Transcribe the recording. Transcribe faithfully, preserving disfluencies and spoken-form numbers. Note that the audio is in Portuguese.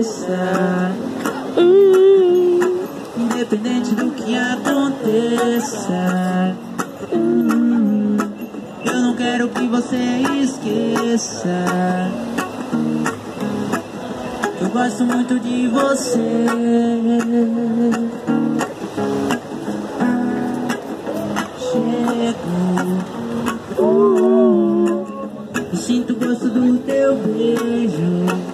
aconteça, hum, independente do que aconteça, hum, eu não quero que você esqueça. Eu gosto muito de você. Chego, uh, eu sinto o gosto do teu beijo.